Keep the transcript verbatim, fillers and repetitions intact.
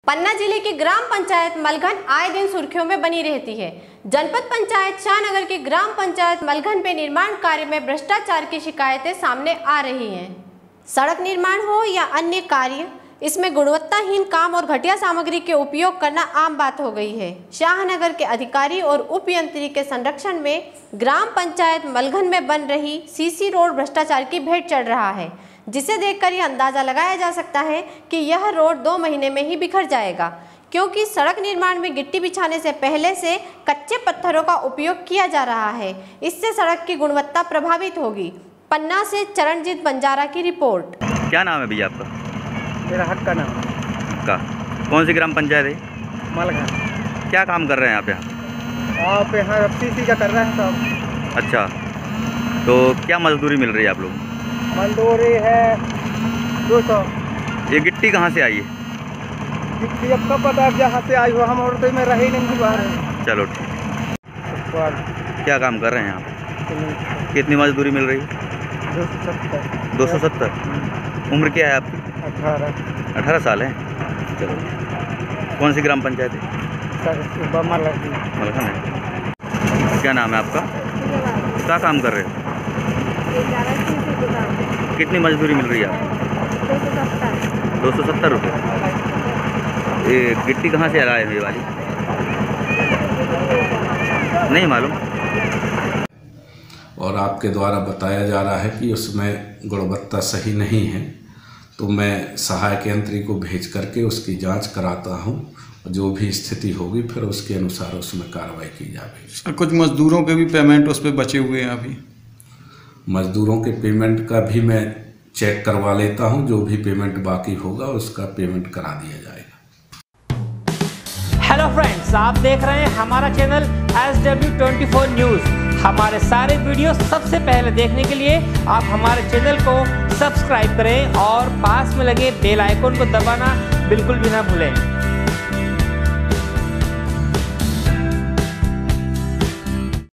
पन्ना जिले की ग्राम पंचायत मलघन आए दिन सुर्खियों में बनी रहती है। जनपद पंचायत शाहनगर की ग्राम पंचायत मलघन पे निर्माण कार्य में भ्रष्टाचार की शिकायतें सामने आ रही हैं। सड़क निर्माण हो या अन्य कार्य, इसमें गुणवत्ताहीन काम और घटिया सामग्री के उपयोग करना आम बात हो गई है। शाहनगर के अधिकारी और उपयंत्री के संरक्षण में ग्राम पंचायत मलघन में बन रही सीसी रोड भ्रष्टाचार की भेंट चढ़ रहा है, जिसे देखकर यह अंदाजा लगाया जा सकता है कि यह रोड दो महीने में ही बिखर जाएगा, क्योंकि सड़क निर्माण में गिट्टी बिछाने से पहले से कच्चे पत्थरों का उपयोग किया जा रहा है। इससे सड़क की गुणवत्ता प्रभावित होगी। पन्ना से चरणजीत बंजारा की रिपोर्ट। क्या नाम है भैया आपका? मेरा हक का नाम का कौन सी ग्राम पंचायत है? मलघन। क्या काम कर रहे हैं आप यहाँ? आप यहाँ सीसी का कर रहे हैं सब। अच्छा, तो क्या मजदूरी मिल रही है आप लोग? मजदूरी है दो सौ। ये गिट्टी कहाँ से आई है? गिट्टी अब कब पता है जहाँ से आई हो, हम और तो में रहे नहीं बाहर। चलो ठीक। क्या काम कर रहे हैं आप? कितनी मजदूरी मिल रही है? दो सौ सत्तर। दो सौ सत्तर। उम्र क्या है आपकी? अठारह। अठारह साल है। चलो, कौन सी ग्राम पंचायत है? मलघन है। क्या नाम है आपका? क्या काम कर रहे हो? कितनी मजदूरी मिल रही है आपको? दो सौ सत्तर रुपये। ये गिट्टी कहाँ से आए हैं ये वाली? नहीं मालूम। और आपके द्वारा बताया जा रहा है कि उसमें गुणवत्ता सही नहीं है, तो मैं सहायक यंत्री को भेज करके उसकी जांच कराता हूं। जो भी स्थिति होगी फिर उसके अनुसार उसमें कार्रवाई की जाएगी। कुछ मजदूरों के भी पेमेंट उस पर बचे हुए हैं अभी। मजदूरों के पेमेंट का भी मैं चेक करवा लेता हूं, जो भी पेमेंट बाकी होगा उसका पेमेंट करा दिया जाएगा। हेलो फ्रेंड्स, आप देख रहे हैं हमारा channel S W twenty four news. हमारे सारे वीडियो सबसे पहले देखने के लिए आप हमारे चैनल को सब्सक्राइब करें और पास में लगे बेल आइकन को दबाना बिल्कुल भी ना भूलें।